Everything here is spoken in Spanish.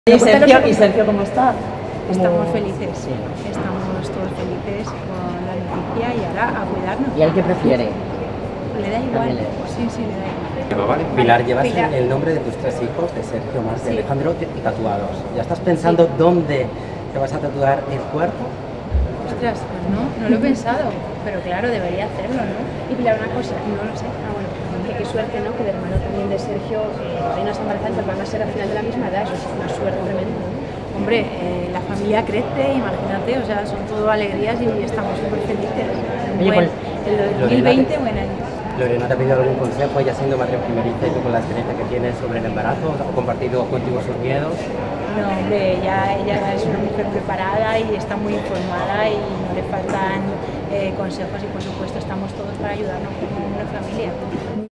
¿Y Sergio cómo está? Estamos felices, sí. Estamos todos felices con la noticia y ahora a cuidarnos. ¿Y al que prefiere? Le da igual, sí, le da igual. Vale. Pilar, llevas Pilar. el nombre de tus tres hijos, de Sergio, Marc y Sí. Alejandro, tatuados. ¿Ya estás pensando dónde te vas a tatuar el cuerpo? Ostras, pues no lo he pensado, pero claro, debería hacerlo, ¿no? Y Pilar, una cosa, no lo sé, bueno, que qué suerte, ¿no? Que el hermano también de Sergio, Reina Embarazada, van a ser al final de la misma edad, eso es una suerte tremenda, ¿no? Hombre, la familia crece, imagínate, o sea, son todo alegrías y estamos súper felices. Oye, El 2020, buen año. Lorena, ¿te ha pedido algún consejo, ya siendo madre primeriza y tú con la experiencia que tienes sobre el embarazo? ¿O compartido contigo sus miedos? No, hombre, ella es una mujer preparada y está muy informada y no le faltan consejos y por supuesto estamos todos para ayudarnos como una familia.